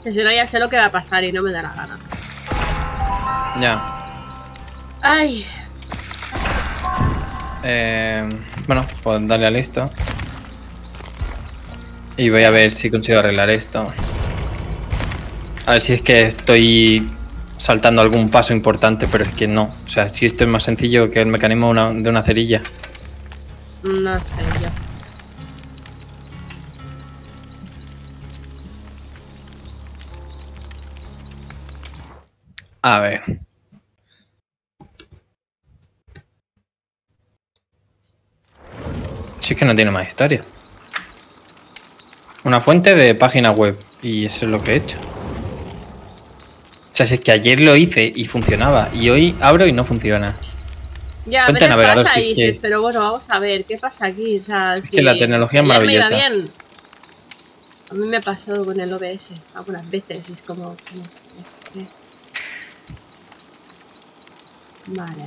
Que si no ya sé lo que va a pasar y no me da la gana. Ya. Ay. Bueno, pues darle a listo. Y voy a ver si consigo arreglar esto. A ver si es que estoy saltando algún paso importante, pero es que no. O sea, si esto es más sencillo que el mecanismo de una cerilla. No sé yo. A ver. Si es que no tiene más historia. Una fuente de página web. Y eso es lo que he hecho. O sea, si es que ayer lo hice y funcionaba. Y hoy abro y no funciona. Ya, a Fuente veces navegador, pasa si y es dices, que- pero bueno, vamos a ver, ¿qué pasa aquí? O sea, Es que la tecnología es ayer me iba maravillosa. bien. A mí me ha pasado con el OBS algunas veces y es como... ¿qué? Vale.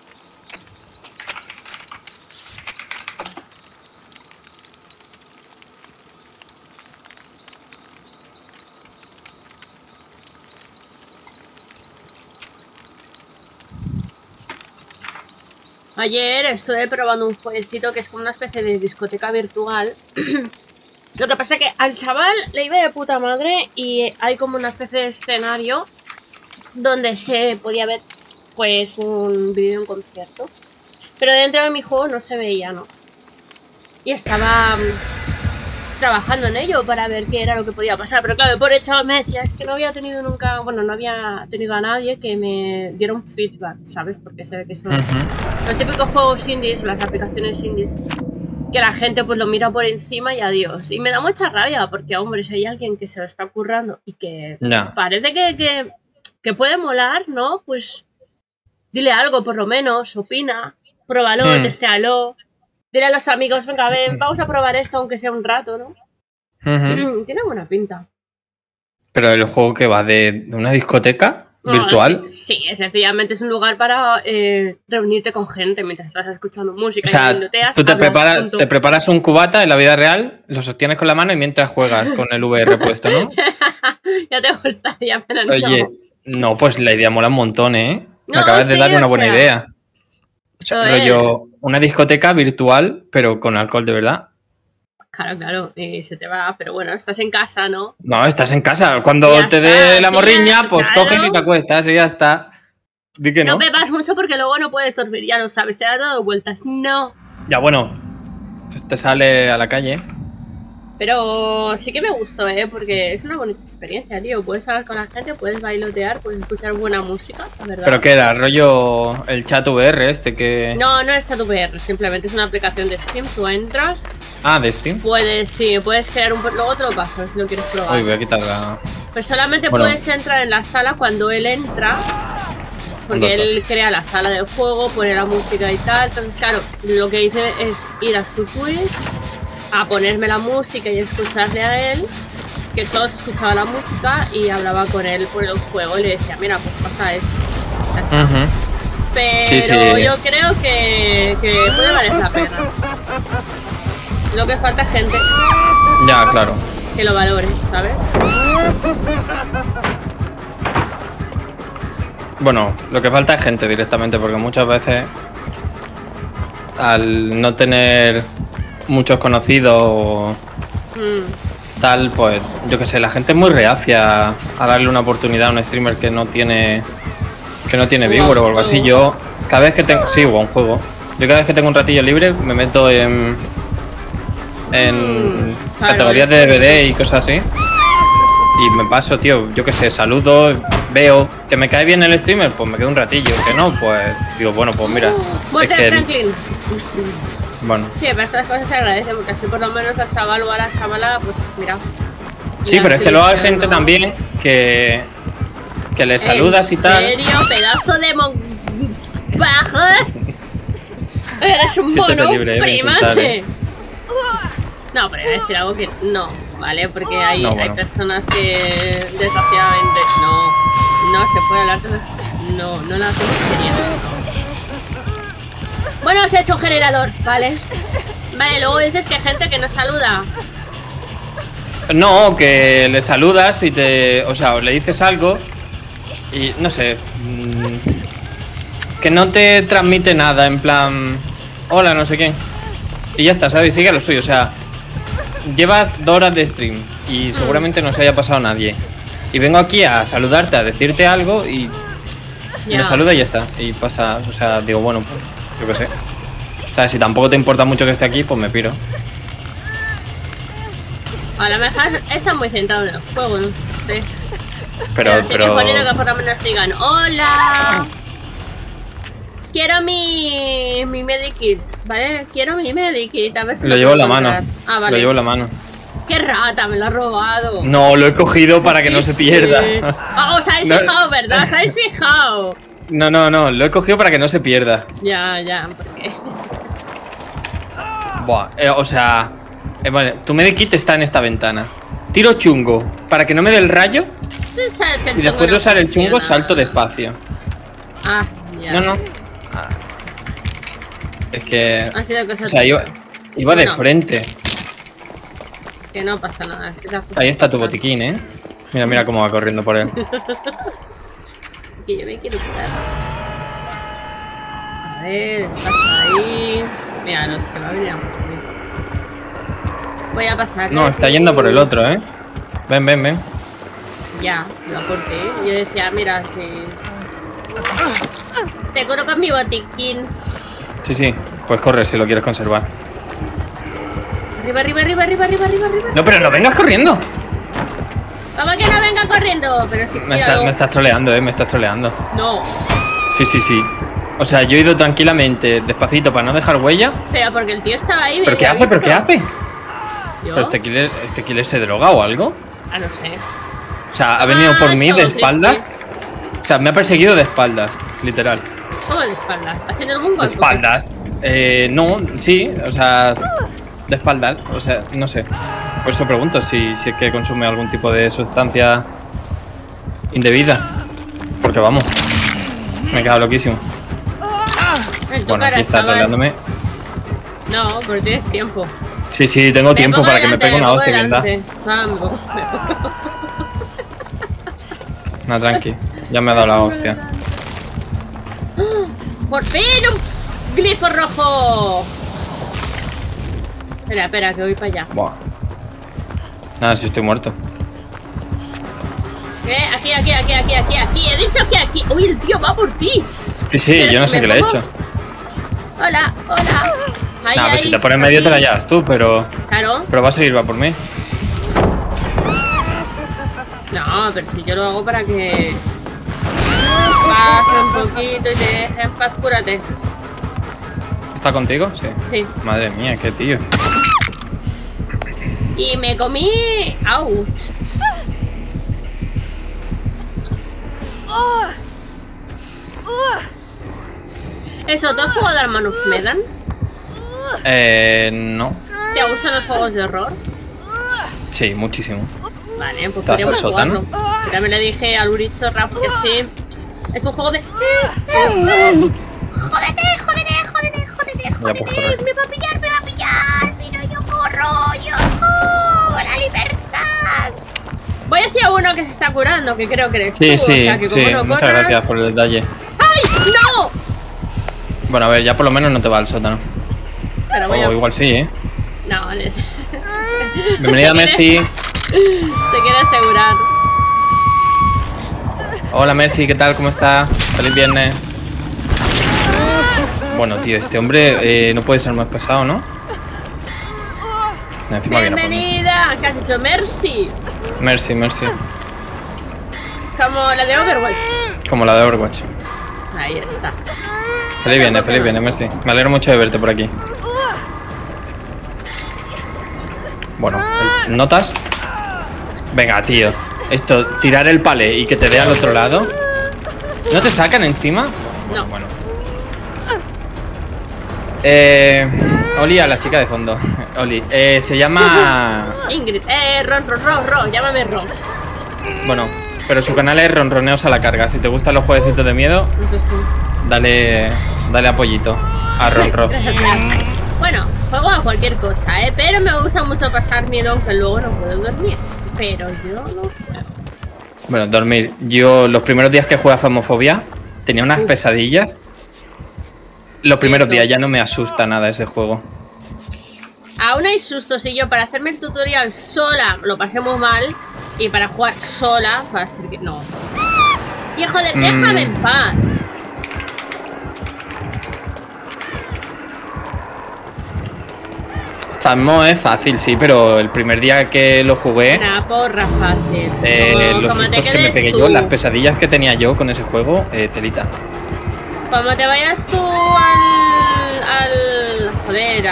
Ayer estuve probando un jueguecito que es como una especie de discoteca virtual. Lo que pasa es que al chaval le iba de puta madre y hay como una especie de escenario donde se podía ver pues un vídeo de un concierto. Pero dentro de mi juego no se veía, ¿no? Y estaba trabajando en ello para ver qué era lo que podía pasar. Pero claro, por chaval me decía, es que no había tenido nunca, bueno, no había tenido a nadie que me diera un feedback, ¿sabes? Porque se ve que son los típicos juegos indies, las aplicaciones indies, que la gente pues lo mira por encima y adiós. Y me da mucha rabia porque, hombre, si hay alguien que se lo está currando y que parece que puede molar, ¿no? Pues dile algo por lo menos, opina, pruébalo, testéalo. Dile a los amigos, venga, ven, vamos a probar esto aunque sea un rato, ¿no? Tiene buena pinta. Pero el juego que va de una discoteca virtual. Sí, sencillamente es un lugar para reunirte con gente mientras estás escuchando música. O sea, tú te preparas un cubata en la vida real, lo sostienes con la mano y mientras juegas con el VR puesto, ¿no? Ya te gustaría, pero no. Oye, no, pues la idea mola un montón, ¿eh? Me No, acabas de sí, dar una buena idea. O sea, rollo, una discoteca virtual, pero con alcohol de verdad. Claro, y se te va, pero bueno, estás en casa, ¿no? No, estás en casa. Cuando te dé la morriña, pues coges y te acuestas y ya está. Di que no. No bebas mucho porque luego no puedes dormir, ya lo sabes, te da todo vueltas. No. Ya, bueno, pues te sale a la calle. Pero sí que me gustó, porque es una bonita experiencia, tío. Puedes hablar con la gente, puedes bailotear, puedes escuchar buena música, la verdad. ¿Pero qué era? ¿Rollo el chat VR este que...? No es chat VR, simplemente es una aplicación de Steam. Tú entras... Ah, ¿de Steam? Puedes crear un... Luego te lo paso, si lo quieres probar. Uy, voy a quitar la... Pues solamente puedes entrar en la sala cuando él entra... Porque él crea la sala de juego, pone la música y tal. Entonces, claro, lo que hice es ir a su Twitch... a ponerme la música y escucharle a él, que solo se escuchaba la música y hablaba con él por el juego y le decía, mira, pues pasa esto. Ya está. Pero yo creo que puede valer la pena. Lo que falta es gente. Ya, claro. Que lo valore, ¿sabes? Bueno, lo que falta es gente directamente, porque muchas veces al no tener muchos conocidos tal, pues yo que sé, la gente es muy reacia a darle una oportunidad a un streamer que no tiene viewer o algo así. Yo cada vez que tengo un juego, yo cada vez que tengo un ratillo libre me meto en categorías de DVD y cosas así y me paso, tío, yo que sé, saludo, veo que me cae bien el streamer, pues me quedo un ratillo, que no, pues digo, bueno, pues mira, es que Franklin. Bueno. Sí, pero esas cosas se agradecen porque así por lo menos al chaval o a la chavala, pues mira. Sí, pero es que luego hay gente también que le saludas y tal. ¿En serio? Pedazo de bajo. Eres un mono primaje. No, pero voy a decir algo que no, ¿vale? Porque hay personas que desgraciadamente no se puede hablar de no la hacemos queriendo. Bueno, os he hecho un generador, ¿vale? Vale, luego dices que hay gente que no saluda. No, que le saludas y te... O sea, o le dices algo y no sé... que no te transmite nada, en plan... Hola, no sé quién. Y ya está, ¿sabes? Sigue lo suyo, o sea... Llevas 2 horas de stream y seguramente no se haya pasado nadie. Y vengo aquí a saludarte, a decirte algo y... Me saluda y ya está. Y pasa, o sea, digo, bueno, pues, yo qué sé. O sea, si tampoco te importa mucho que esté aquí, pues me piro. A lo mejor está muy centrado en el juego, no sé. Pero sigue poniendo que por lo menos digan ¡hola! Quiero mi medikit, ¿vale? Quiero mi medikit, a ver si lo llevo en la mano. Ah, vale. Lo llevo en la mano. ¡Qué rata! Me lo ha robado. No, lo he cogido para que no se pierda. Oh, os habéis fijado, ¿verdad? ¿Os habéis fijado? No, lo he cogido para que no se pierda. Ya, ¿por qué? Buah, o sea... vale, tu medikit está en esta ventana. Tiro chungo para que no me dé el rayo. ¿Sabes que el y después de usar el chungo salto despacio. Ah, ya. No. Es que... Ha sido cosa... O sea, iba de frente. Que no pasa nada. Ahí está tu botiquín, ¿eh? Mira cómo va corriendo por él. Que yo me quiero curar. A ver, estás ahí. Mira, los que va a venir a morir. Voy a pasar. No, está yendo por el otro, ¿eh? Ven. Ya, lo aporté. Yo decía, mira, si... Te curo con mi botiquín. Sí, pues corre si lo quieres conservar. Arriba. No, pero no vengas corriendo. ¿Cómo que no venga corriendo? Pero si me estás troleando, me estás troleando. No. Sí. O sea, yo he ido tranquilamente, despacito, para no dejar huella. Pero porque el tío estaba ahí. ¿Pero qué hace? ¿Yo? ¿Pero este killer se droga o algo? Ah, no sé. O sea, ha venido por mí de espaldas. O sea, me ha perseguido de espaldas, literal. ¿Cómo de espaldas? ¿Haciendo algún golpe? ¿De espaldas? No, sí, o sea, de espaldas, o sea, no sé. Por eso pregunto si es que consume algún tipo de sustancia indebida. Porque vamos, me he quedado loquísimo. Bueno, aquí está troleándome. No, porque tienes tiempo. Sí, tengo tiempo para que me pegue una hostia, ¿verdad? Vamos. No, tranqui, ya me ha dado la hostia. ¡Por fin un glifo rojo! Espera, que voy para allá. Buah. Nada, si estoy muerto. Aquí. He dicho que aquí. Uy, el tío va por ti. Sí, pero yo no sé qué le he hecho. Hola. Ahí, nah, pues si te pones en medio te la llevas tú, pero... Claro. Pero va a seguir, va por mí. No, pero si yo lo hago para que... Pase un poquito y te deje en paz, cúrate. ¿Está contigo? Sí. Sí. Madre mía, qué tío. Y me comí... ¡Auch! Eso, ¿tú has jugado al Man of Medan? No. ¿Te gustan los juegos de horror? Sí, muchísimo. Vale, pues podríamos jugarlo. Yo también le dije al Uricho Rap que sí. Es un juego de... ¡Jódete! ¡Me va a pillar! ¡Pero yo corro! ¡La libertad! Voy hacia uno que se está curando, que creo que eres tú. Sí, o sea, que como no muchas gracias por el detalle. ¡Ay! ¡No! Bueno, a ver, ya por lo menos no te va al sótano. Pero voy a... igual sí, ¿eh? No, Bienvenida, Mercy. Se quiere asegurar. Hola, Mercy, ¿qué tal? ¿Cómo está? Feliz viernes. Bueno, tío, este hombre no puede ser más pesado, ¿no? Bienvenida. ¿Qué has hecho? Mercy. Mercy. Como la de Overwatch. Como la de Overwatch. Ahí está. Feliz viernes, Mercy. Me alegro mucho de verte por aquí. Bueno, ¿notas? Venga, tío. Esto, tirar el palé y que te dé al otro lado. ¿No te sacan encima? No. Bueno. Oli, a la chica de fondo. Oli, se llama... Ingrid. Ron. Llámame Ron. Bueno, pero su canal es Ronroneos a la carga. Si te gustan los jueguecitos de miedo, Eso sí. dale apoyito a Ronro. Bueno, juego a cualquier cosa, pero me gusta mucho pasar miedo aunque luego no puedo dormir. Pero yo no puedo. Bueno, dormir. Yo los primeros días que jugué a Phasmophobia tenía unas pesadillas. Los primeros días ya no me asusta nada ese juego. Aún hay sustos y yo para hacerme el tutorial sola lo pasé muy mal. Y para jugar sola va a ser que no. Y joder, déjame en paz. Phasmo es fácil, sí, pero el primer día que lo jugué... Una porra fácil. Los sustos que me pegué yo, las pesadillas que tenía yo con ese juego, telita. Como te vayas tú joder,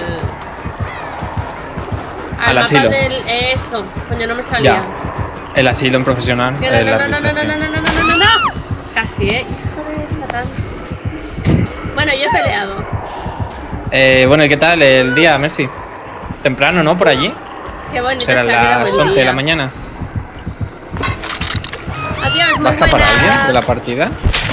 al asilo. mapa del... Eso, coño, no me salía. Ya. El asilo en profesional. No. Casi, hijo de Satán. Bueno, yo he peleado. Bueno, ¿y qué tal el día, Mercy? Temprano, ¿no? Por allí. Qué bonito. Serán las 11 de la mañana. Adiós, muy ¿Va a escapar buenas. alguien de la partida?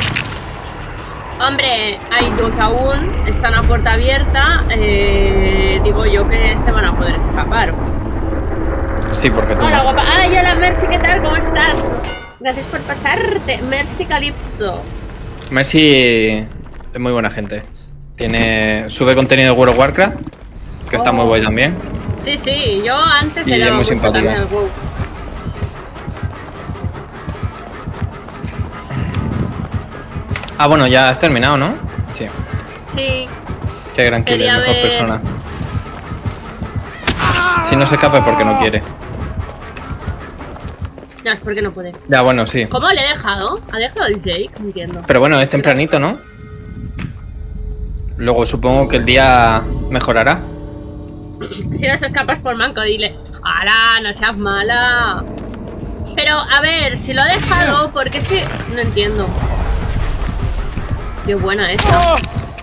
Hombre, hay dos aún, están a puerta abierta, digo yo que se van a poder escapar. Sí, porque tú. Hola, guapa. Ay, hola, Mercy, ¿qué tal? ¿Cómo estás? Gracias por pasarte, Mercy Calypso. Mercy es muy buena gente. Sube contenido de World of Warcraft, que está muy guay también. Sí, sí, yo antes le Y es daba muy mucho también simpática. al WoW. Ah, bueno, ya has terminado, ¿no? Sí. Sí. Qué gran killer, Quería mejor ver- persona. Si no se escapa es porque no quiere. Ya, es porque no puede. Ya, bueno, sí. ¿Cómo le he dejado? ¿Ha dejado el Jake? No entiendo. Pero bueno, es tempranito, ¿no? Luego supongo que el día mejorará. Si no se escapas por manco, dile. ¡Hala! No seas mala. Pero, a ver, si lo ha dejado, ¿por qué sí? No entiendo. Qué buena esa.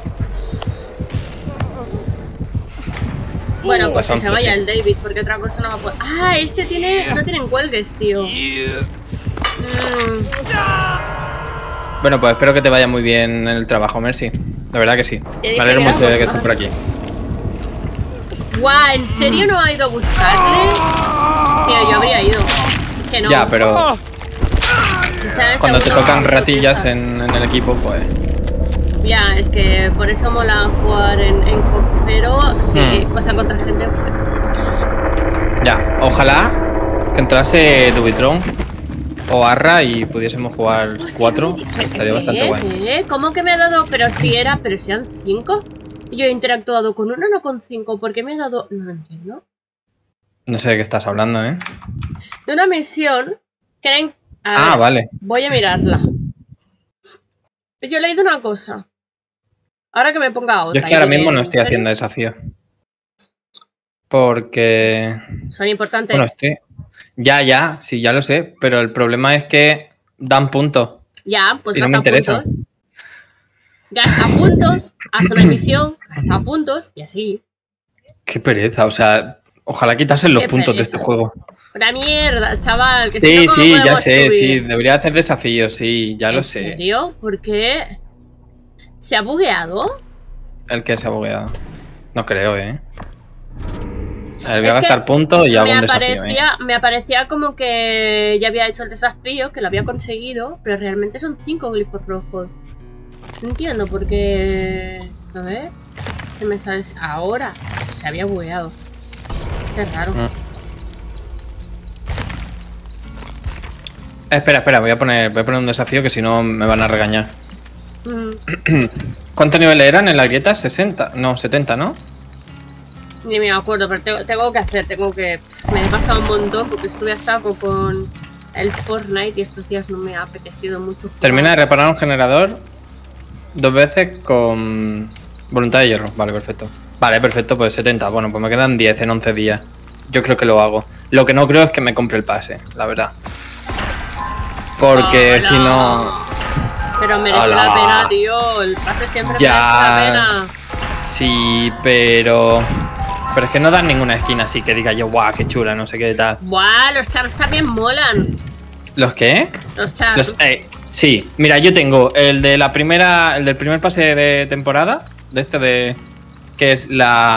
Bueno, pues que se vaya el David, porque otra cosa no va a poder. Ah, este no tienen cuelgues, tío. Bueno, pues espero que te vaya muy bien en el trabajo, Mercy. La verdad que sí. Me alegro mucho de que estés por aquí. Guau, ¿en serio no ha ido a buscarle? Tío, yo habría ido. Es que no. Ya, pero Si está en cuando te segundo, tocan no ratillas empieza. en el equipo, pues... Ya, es que por eso mola jugar en co, pero sí, cuesta encontrar gente. Pues, Ya, ojalá que entrase Dubitron o Arra y pudiésemos jugar 4. Estaría bastante guay. ¿Cómo que me ha dado? Pero si eran 5. Yo he interactuado con uno, no con 5. ¿Por qué me ha dado? No entiendo. No sé de qué estás hablando, ¿eh? De una misión que era Ah, vale. Voy a mirarla. Yo he leído una cosa. Ahora que me ponga otra. Yo es que ahora y diré, mismo no ¿en estoy serio? haciendo desafío. Porque... Son importantes. Bueno, Ya, sí, ya lo sé. Pero el problema es que dan puntos. Ya, pues Y no me gasta interesa. puntos. Gasta puntos, haz una misión, gasta puntos y así. Qué pereza, o sea, ojalá quitasen los Qué puntos de pereza. este juego. Una mierda, chaval. Que si Sí, no, ¿cómo sí, ya podemos sé, subir? sí. Debería hacer desafíos, sí, ya lo ¿En sé. serio? ¿Por qué? ¿Se ha bugueado? El que se ha bugueado. No creo, ¿eh? A ver, voy Es a que gastar puntos y hago un desafío, me aparecía como que ya había hecho el desafío, que lo había conseguido, pero realmente son 5 glifos rojos. No entiendo por qué... A ver... Se me sale... Ahora. Se había bugueado. Qué raro. Espera, voy a poner un desafío que si no me van a regañar. Mm, ¿Cuántos niveles eran en la grieta? 60. No, 70, ¿no? Ni me acuerdo, pero tengo que hacer, me he pasado un montón porque estuve a saco con el Fortnite y estos días no me ha apetecido mucho jugar. Termina de reparar un generador 2 veces con voluntad de hierro. Vale, perfecto. Vale, perfecto, pues 70. Bueno, pues me quedan 10 en 11 días. Yo creo que lo hago. Lo que no creo es que me compre el pase, la verdad. Porque Hola. si no... Pero merece Hola. la pena, tío. El pase siempre Ya. merece la pena. Sí, pero es que no dan ninguna esquina así que diga yo, guau, qué chula, no sé qué tal. Buah, los chars también molan. ¿Los qué? Los chars. Sí, mira, yo tengo el del primer pase de temporada, de que es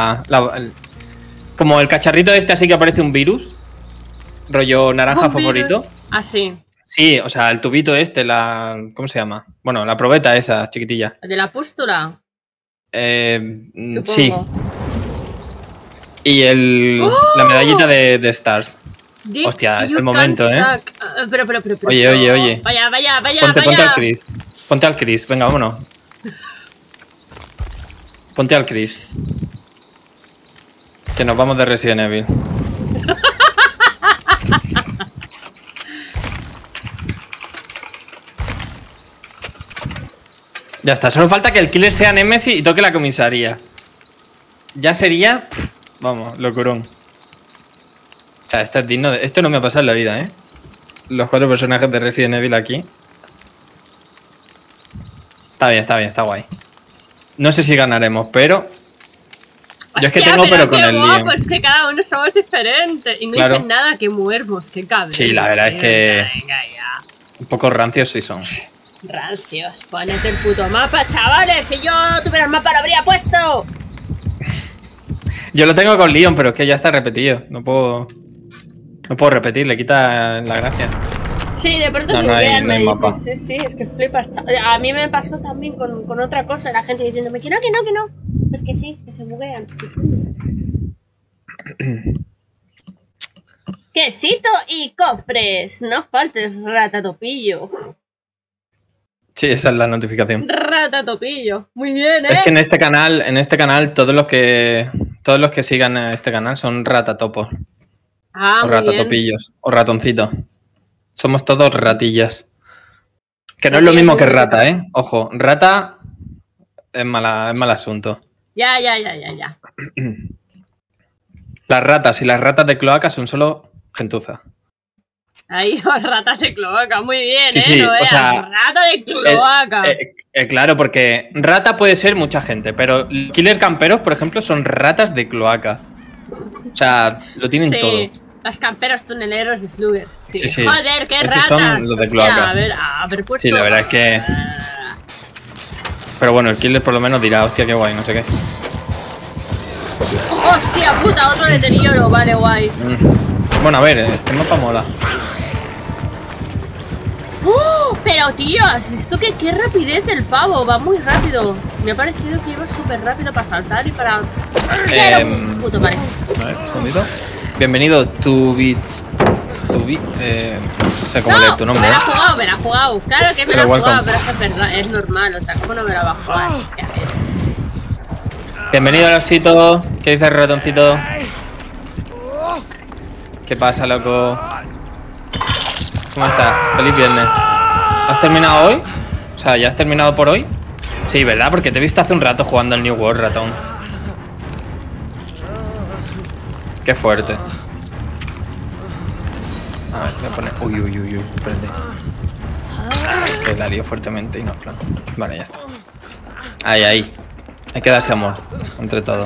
como el cacharrito este así que aparece un virus, rollo naranja favorito. Ah, sí. Sí, o sea, el tubito este, ¿cómo se llama? Bueno, la probeta esa, chiquitilla. ¿De la pústula? Sí. Y la medallita de Stars. Hostia, es el momento, Pero. Oye. Vaya. Ponte al Chris. Ponte al Chris, venga, vámonos. Ponte al Chris. Que nos vamos de Resident Evil. Ya está, solo falta que el killer sea Nemesis y toque la comisaría. Ya sería... vamos, locurón. O sea, esto es digno de... Esto no me ha pasado en la vida, ¿eh? Los 4 personajes de Resident Evil aquí. Está bien, está guay. No sé si ganaremos, pero... Yo es que tengo pero con el lío. Pues que cada uno somos diferentes. Y no dicen nada que muermos, qué cabrón. Sí, la verdad es que... Venga, ya. Un poco rancios sí son. Rancios, ponete el puto mapa, chavales. Si yo tuviera el mapa lo habría puesto. Yo lo tengo con Leon, pero es que ya está repetido. No puedo repetir, le quita la gracia. Sí, de pronto se buguean, me dices. Sí, es que flipas. A mí me pasó también con otra cosa, la gente diciéndome que no. Es que sí, que se buguean. Quesito y cofres. No faltes, ratatopillo. Sí, esa es la notificación. Ratatopillo. Muy bien, ¿eh? Es que en este canal todos los que sigan a este canal son ratatopos. Ah, o ratatopillos. O ratoncitos. Somos todos ratillas. Que no es lo mismo que rata, ¿eh? Ojo, rata es mal asunto. Ya. Las ratas y las ratas de cloaca son solo gentuza. Ahí, ratas de cloaca, muy bien, sí, ¿no? O sea, rata de cloaca. Claro, porque rata puede ser mucha gente, pero killer camperos, por ejemplo, son ratas de cloaca. O sea, lo tienen todo. Los camperos tuneleros de sluggers. Sí. Joder, qué ratas. Son los de cloaca. A ver, puesto. Sí, la verdad es que... Pero bueno, el killer por lo menos dirá, hostia, qué guay, no sé qué. Hostia puta, otro deterioro, vale, guay. Bueno, a ver, este mapa mola. Pero tío, ¿has visto que qué rapidez el pavo? Va muy rápido. Me ha parecido que iba súper rápido para saltar y para... puto, vale. A ver, un segundito. Bienvenido, Tubits. No sé cómo leer tu nombre. Me la ha jugado. Claro que me la ha jugado, pero es verdad, es normal. O sea, ¿cómo no me la va a jugar? Es que a ver. Bienvenido al osito. ¿Qué dice el ratoncito? ¿Qué pasa, loco? ¿Cómo estás? Feliz viernes. ¿Has terminado hoy? O sea, ¿ya has terminado por hoy? Sí, ¿verdad? Porque te he visto hace un rato jugando al New World, ratón. Qué fuerte. A ver, voy a poner... Uy, espérate. Que la lío fuertemente y no, plan. Vale, ya está. Ahí. Hay que darse amor, entre todo.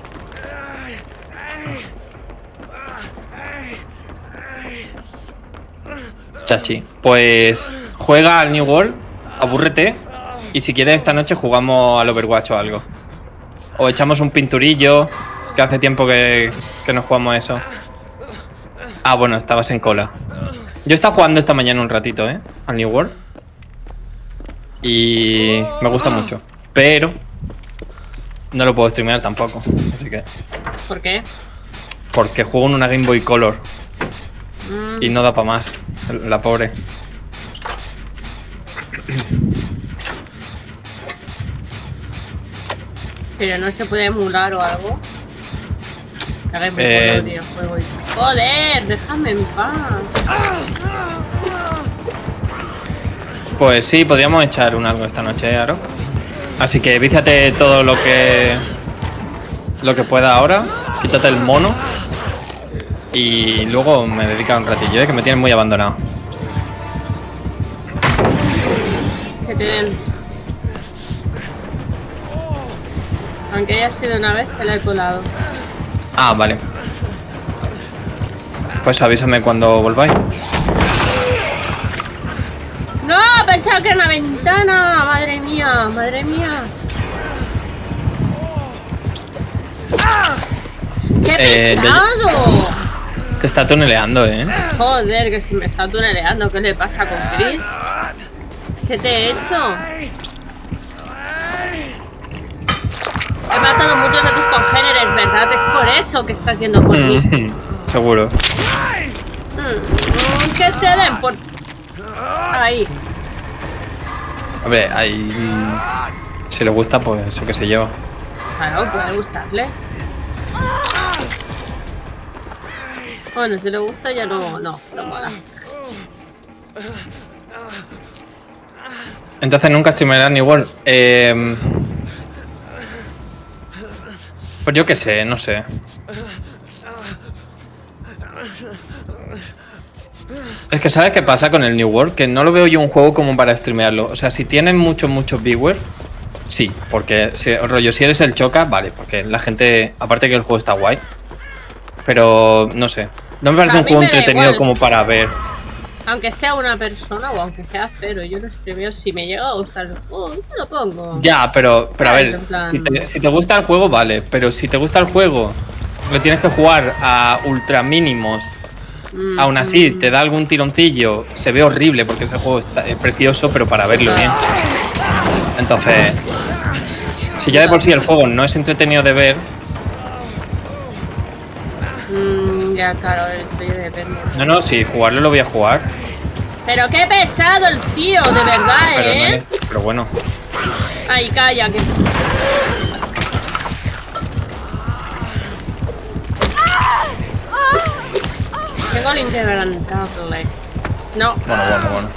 Chachi, pues juega al New World, abúrrete y si quieres esta noche jugamos al Overwatch o algo. O echamos un pinturillo, que hace tiempo que no jugamos eso. Ah, bueno, estabas en cola. Yo he estado jugando esta mañana un ratito, al New World. Y me gusta mucho, pero no lo puedo streamear tampoco, así que... ¿Por qué? Porque juego en una Game Boy Color. Y no da para más, la pobre. Pero no se puede emular o algo. Joder, déjame en paz. Pues sí, podríamos echar un algo esta noche, Aro. Así que víciate todo lo que pueda ahora. Quítate el mono. Y luego me dedica un ratillo, que me tienen muy abandonado. Que te den. Aunque haya sido una vez, te la he colado. Ah, vale. Pues avísame cuando volváis. ¡No! Pensaba que era una ventana. Madre mía, madre mía. ¡Qué pesado! Te está tuneleando, Joder, que si me está tuneleando. ¿Qué le pasa con Chris? ¿Qué te he hecho? He matado muchos de tus congéneres, ¿verdad? Es por eso que estás yendo por mí. Seguro. Que te den por... Ahí. Hombre, ahí... Si le gusta, pues eso que se lleva. Claro, puede gustarle. Bueno, si le gusta ya no mola. Entonces nunca streamearán igual. Pues yo qué sé, no sé. Es que ¿sabes qué pasa con el New World? Que no lo veo yo un juego como para streamearlo. O sea, si tienen muchos viewers, sí. Porque, rollo, si eres el choca, vale. Porque la gente, aparte que el juego está guay. Pero, no sé. No me parece un juego entretenido como para ver. Aunque sea una persona o aunque sea cero, yo lo streameo. Si me llega a gustar el juego, yo lo pongo. Ya, pero a ver, si te gusta el juego, vale. Pero si te gusta el juego, lo tienes que jugar a ultra mínimos. Aún así, te da algún tironcillo. Se ve horrible porque ese juego es precioso, pero para verlo bien. Entonces, si ya de por sí el juego no es entretenido de ver. Ya, claro, eso ya depende. No, sí, jugarlo lo voy a jugar. Pero qué pesado el tío, de verdad, pero pero bueno. Ay, calla, que... Tengo el inquebrantable. No. Bueno.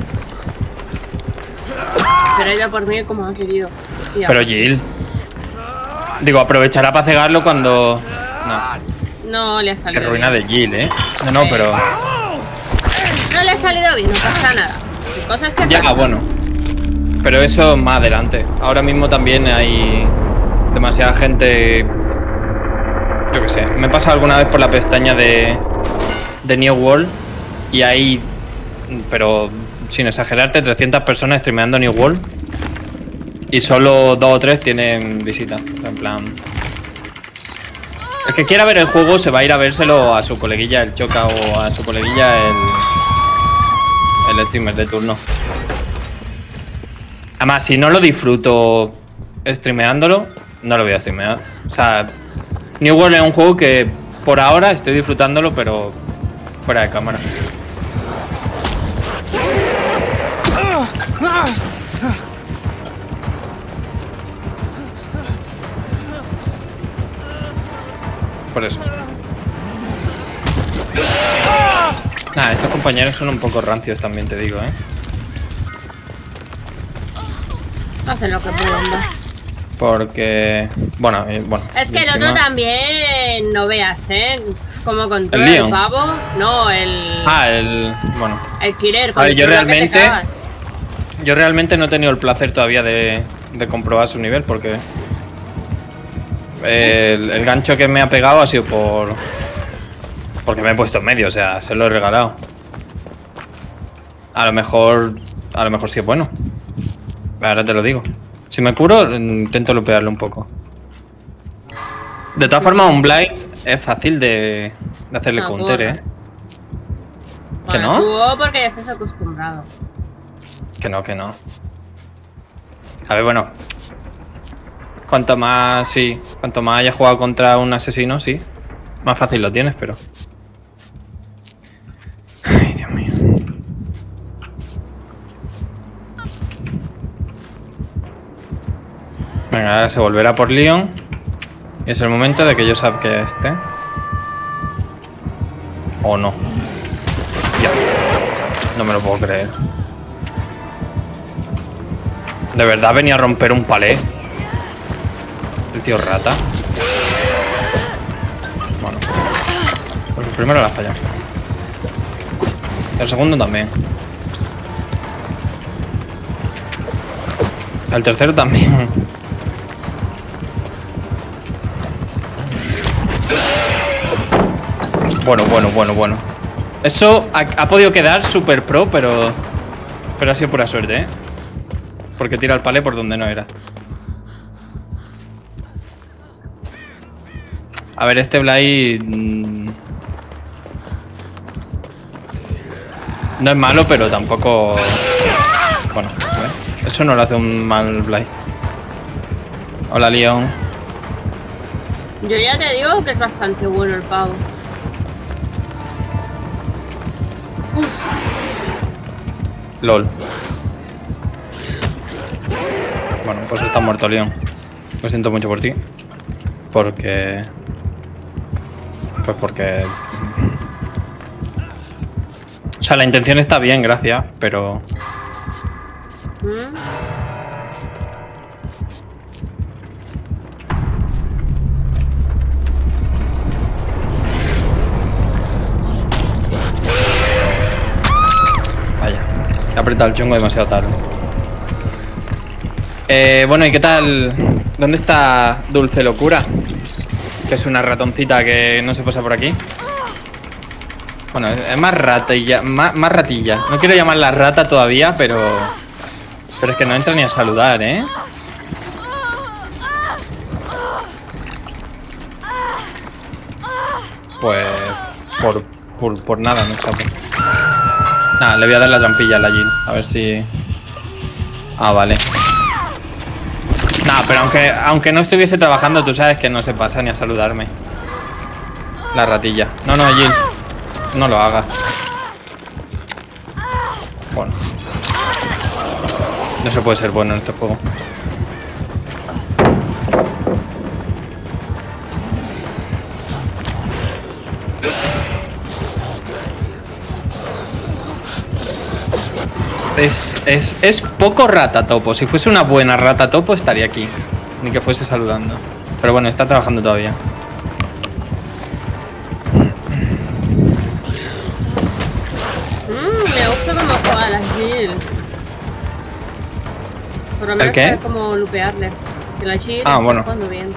Pero ella por mí como ha querido. Tía. Pero Jill. Digo, aprovechará para cegarlo cuando... No le ha salido. Qué ruina bien. de Jill, No, pero... No le ha salido bien, no pasa nada. Cosas que ya, pasan. bueno. Pero eso más adelante. Ahora mismo también hay demasiada gente... Yo qué sé. Me he pasado alguna vez por la pestaña de New World y hay, pero sin exagerarte, 300 personas streameando New World y solo 2 o 3 tienen visita. En plan, el que quiera ver el juego se va a ir a vérselo a su coleguilla el choca o a su coleguilla el streamer de turno. Además, si no lo disfruto streameándolo, no lo voy a streamear. O sea, New World es un juego que por ahora estoy disfrutándolo, pero fuera de cámara. Por eso. Nada, estos compañeros son un poco rancios también, te digo, Hacen lo que pueden, ¿no? Porque... Bueno. Es que el otro también, no veas, Como controla el pavo. No, el... Bueno. El killer. A ver, yo realmente no he tenido el placer todavía de comprobar su nivel porque... El gancho que me ha pegado ha sido porque me he puesto en medio, o sea, se lo he regalado. A lo mejor sí es bueno. Ahora te lo digo. Si me curo, intento lupearlo un poco. De todas formas, un blind es fácil de hacerle counter, ¿Que no? Tú porque ya estás acostumbrado. Que no. A ver, bueno. Cuanto más hayas jugado contra un asesino, sí. Más fácil lo tienes, pero... Ay, Dios mío. Venga, ahora se volverá por Leon. Y es el momento de que yo saque este. O no. Hostia. No me lo puedo creer. De verdad venía a romper un palé. El tío rata. Bueno. Pues el primero la ha fallado. El segundo también. El tercero también. Bueno. Eso ha podido quedar super pro, pero ha sido pura suerte, Porque tira el palé por donde no era. A ver, este Blade... no es malo, pero tampoco... Bueno, eso no lo hace un mal Blade. Hola, Leon. Yo ya te digo que es bastante bueno el pavo. LOL. Bueno, pues está muerto Leon. Lo siento mucho por ti. Porque... pues porque... o sea, la intención está bien, gracias, pero... vaya, he apretado el chungo demasiado tarde. Bueno, ¿y qué tal? ¿Dónde está Dulce Locura? Que es una ratoncita que no se pasa por aquí. Bueno, es más ratilla, más ratilla. No quiero llamarla rata todavía, pero es que no entra ni a saludar, ¿eh? Pues por nada no está. Nada, le voy a dar la trampilla a la Jill, a ver si... ah, vale. Nada, pero aunque no estuviese trabajando, tú sabes que no se pasa ni a saludarme. La ratilla. No, Jill. No lo hagas. Bueno. No se puede ser bueno en este juego. Es poco rata topo. Si fuese una buena rata topo estaría aquí. Ni que fuese saludando. Pero bueno, está trabajando todavía. Me gusta cómo juega la Jill. Por lo menos sabe cómo lupearle. Que la Jill está jugando bien.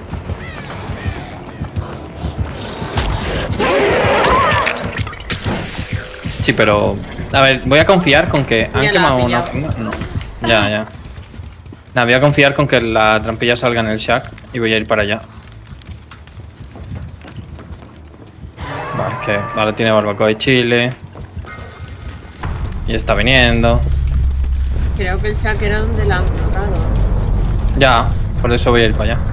Sí, pero... a ver, voy a confiar con que... ¿han quemado una ofrenda? No. Ya. Nada, voy a confiar con que la trampilla salga en el shack y voy a ir para allá. Vale, es que ahora tiene barbacoa y chile. Y está viniendo. Creo que el shack era donde la han colocado. Ya, por eso voy a ir para allá.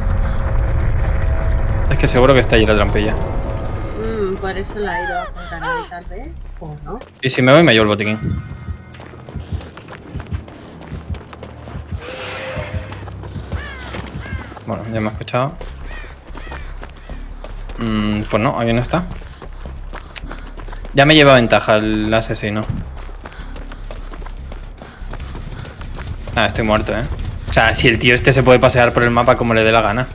Es que seguro que está allí la trampilla. Por eso la he ido a contar tal vez. ¿O no? Y si me voy, me llevo el botiquín. Bueno, ya me ha escuchado. Pues no, aquí no está. Ya me lleva ventaja el asesino. Ah, estoy muerto, ¿eh? O sea, si el tío este se puede pasear por el mapa como le dé la gana.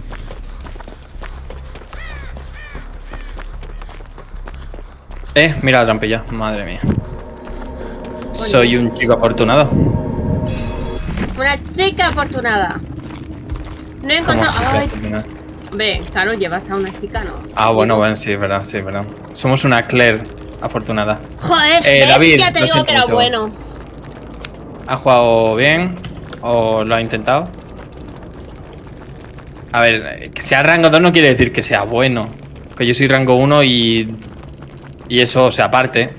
Mira la trampilla. Madre mía. Oye. Soy un chico afortunado. Una chica afortunada. No he encontrado... ay. Ve, claro, llevas a una chica, ¿no? Ah, bueno, sí, es verdad, sí, es verdad. Somos una Claire afortunada. Joder, David, ya te digo que era mucho. bueno. ¿Ha jugado bien? ¿O lo ha intentado? A ver, que sea rango 2 no quiere decir que sea bueno. Que yo soy rango 1 y eso, o sea, aparte.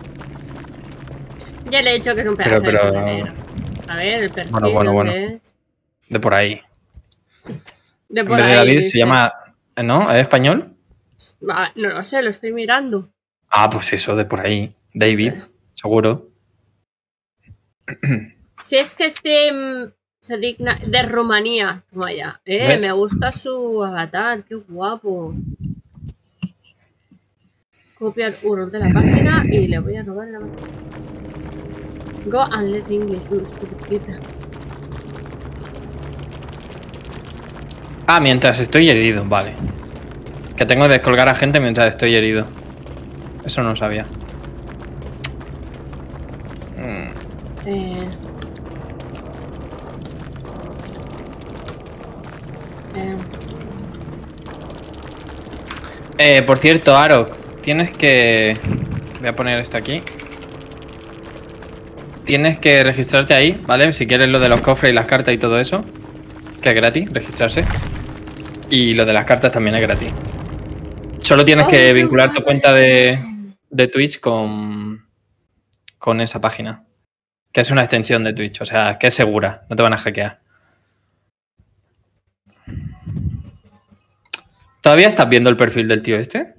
Ya le he dicho que es un pedazo de contenido. A ver, el perfil bueno. es... de por ahí. De por en vez ahí. De David se llama... ¿no? ¿Es español? No lo sé, lo estoy mirando. Ah, pues eso, de por ahí. David, seguro. Si es que se digna... de Rumanía. Toma ya. Me gusta su avatar, qué guapo. Copiar URL de la página y le voy a robar la máquina. Go and let English. Estupidita. Ah, mientras estoy herido, vale. Que tengo que descolgar a gente mientras estoy herido. Eso no lo sabía. Por cierto, Arok, tienes que... voy a poner esto aquí. Tienes que registrarte ahí, ¿vale? Si quieres lo de los cofres y las cartas y todo eso. Que es gratis, registrarse. Y lo de las cartas también es gratis. Solo tienes que vincular tu cuenta de Twitch con esa página. Que es una extensión de Twitch, o sea, que es segura, no te van a hackear. ¿Todavía estás viendo el perfil del tío este?